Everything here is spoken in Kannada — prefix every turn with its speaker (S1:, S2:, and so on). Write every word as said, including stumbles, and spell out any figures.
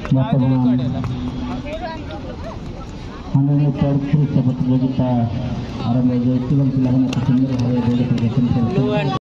S1: हमें प्रतियोगिता आरंभ हो गई। पिलाने सुंदर भाव